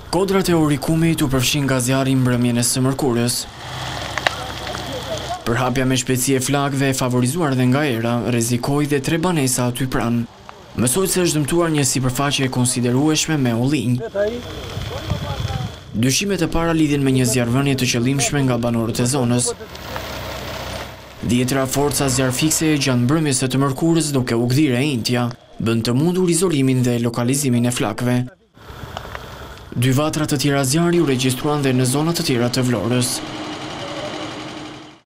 Kodrat e Orikumit u përfshin nga zjarri mbrëmjen e së mërkurës. Përhapja me shpejtësi e flakëve e favorizuar dhe nga era rrezikoi dhe 3 banesa aty pranë. Mësohet se është dëmtuar një sipërfaqe e konsiderueshme me ullinj. Dyshimet e para lidhen me një zjarrvënie të qëllimshme nga banorët e zonës. Dhjetëra forca zjarrfikse gjatë mbrëmjes së të mërkurës duke u gdhirë e intja, bën të mundur izolimin dhe lokalizimin e flakëve. 2 vatra të tjera zjarri u regjistruan dhe në zona të tjera të Vlorës.